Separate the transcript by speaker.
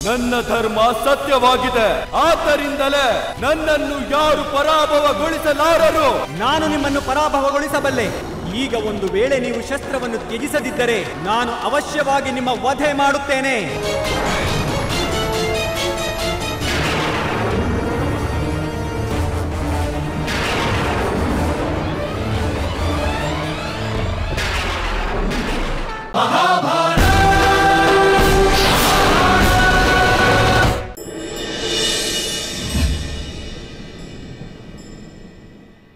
Speaker 1: ನನ್ನ ಧರ್ಮ ಸತ್ಯವಾಗಿದೆ. ಆದ್ದರಿಂದಲೇ ನನ್ನನ್ನು ಯಾರು ಪರಾಭವಗೊಳಿಸಲಾರರು.
Speaker 2: ನಾನು ನಿಮ್ಮನ್ನು ಪರಾಭವಗೊಳಿಸಬಲ್ಲೆ. ಈಗ ಒಂದು ವೇಳೆ ನೀವು ಶಸ್ತ್ರವನ್ನು ತ್ಯಜಿಸದಿದ್ದರೆ ನಾನು ಅವಶ್ಯವಾಗಿ ನಿಮ್ಮ ವಧೆ ಮಾಡುತ್ತೇನೆ.